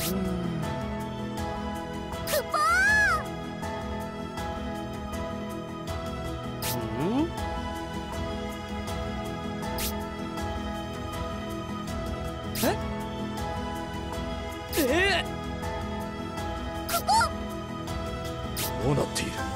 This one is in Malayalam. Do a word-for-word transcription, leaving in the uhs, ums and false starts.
クポー。 うん？え？ええ！ クポ。 どうなっている？